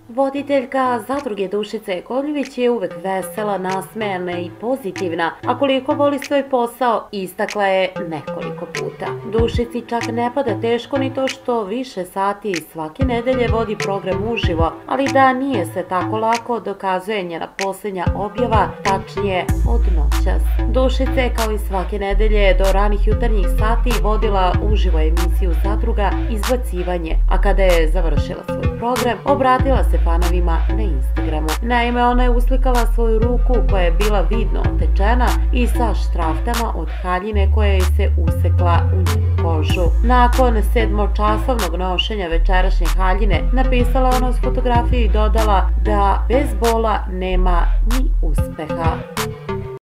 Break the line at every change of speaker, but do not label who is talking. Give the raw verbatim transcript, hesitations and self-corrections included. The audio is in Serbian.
Voditeljka zadruge Dušica Jakovljević je uvek vesela, nasmejana i pozitivna, a koliko voli svoj posao istakla je nekoliko puta. Dušici čak ne pada teško ni to što više sati svake nedelje vodi program uživo, ali da nije sve tako lako dokazuje njena posljednja objava, tačnije od noćas. Dušica je kao i svake nedelje do ranih jutarnjih sati vodila uživo emisiju Zadruga Izbacivanje, a kada je završila svoj program, obratila se fanovima na Instagramu. Naime, ona je uslikala svoju ruku koja je bila vidno otečena i sa štraftama od haljine koja je se usekla u njenu kožu. Nakon sedmočasovnog nošenja večerašnje haljine napisala ona uz fotografiju i dodala da bez bola nema ni uspeha.